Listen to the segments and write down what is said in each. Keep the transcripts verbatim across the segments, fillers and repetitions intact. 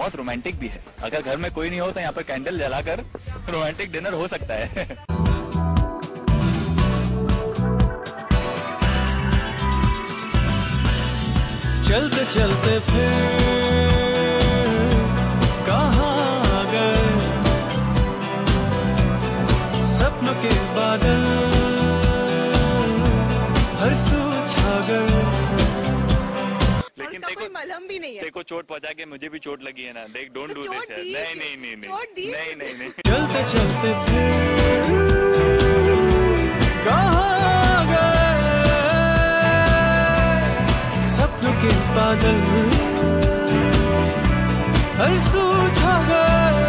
बहुत रोमांटिक भी है। अगर घर में कोई नहीं हो तो यहाँ पर कैंडल जलाकर रोमांटिक डिनर हो सकता है। चलते चलते फिर कहाँ गए सपनों के बादल, हर सू छा गए। लेकिन देखो मलहम भी नहीं है। देखो चोट पहुंचा के मुझे भी चोट लगी है ना, देख डोंट डू दिस। नहीं नहीं नहीं नहीं नहीं नहीं नहीं। चलते चलते फिर कहाँ गए सपनों के बादल, हर सू छा गए।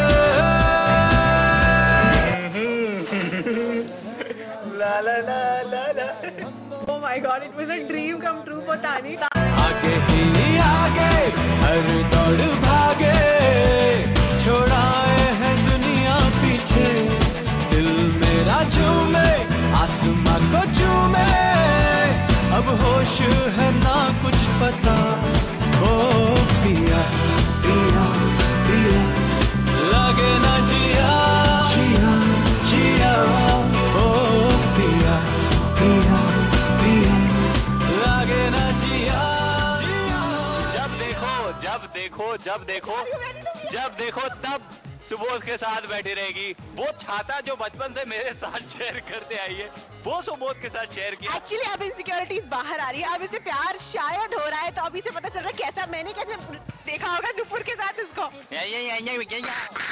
ला ला ला ला ला। Oh my God, it was a dream come true for Tani. आगे ही आगे हर दौड़ भागे, छोड़ाए हैं दुनिया पीछे। दिल मेरा झूमे आसमां को चूमे, अब होश है ना कुछ पता। ओ पिया पिया पिया लगे ना जिया जिया जिया। ओ पिया पिया पिया लगे ना जिया जिया। जब देखो जब देखो जब देखो जब देखो तब सुबोध के साथ बैठी रहेगी। वो छाता जो बचपन से मेरे साथ शेयर करते आई है, वो सुबोध के साथ शेयर किया। एक्चुअली अब इनसिक्योरिटीज बाहर आ रही है, अब इसे प्यार शायद हो रहा है, तो अभी से पता चल रहा है कैसा। मैंने कैसे देखा होगा नुपुर के साथ इसको।